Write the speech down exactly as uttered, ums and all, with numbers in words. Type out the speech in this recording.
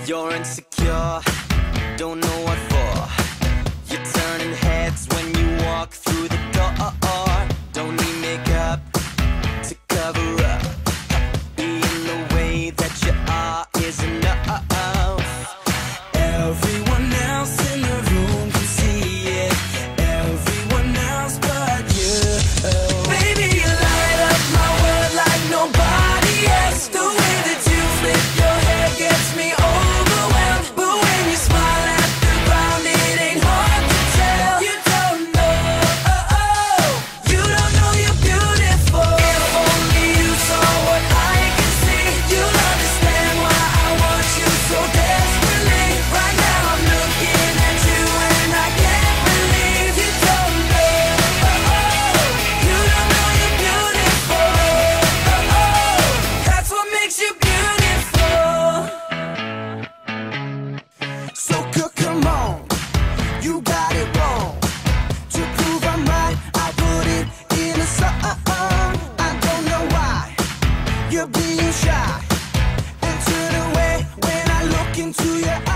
You're insecure, don't know what for. You're turning heads when you walk through the door. Don't need makeup to cover up. Being the way that you are is enough. Everyone else in the room can see it. Everyone else but you. Baby, you light up my world like nobody else. The way that you flip your hair gets me overwhelmed. But when you smile at the ground, it ain't hard to tell. You don't know, oh, oh. You don't know you're beautiful. If only you saw what I can see, you'll understand why I want you so desperately. Right now I'm looking at you and I can't believe you don't know, oh, oh. You don't know you're beautiful, oh, oh. That's what makes you beautiful. So c- come on, you got it wrong. To prove I'm right, I put it in a song. I don't know why you're being shy and turn away when I look into your eyes.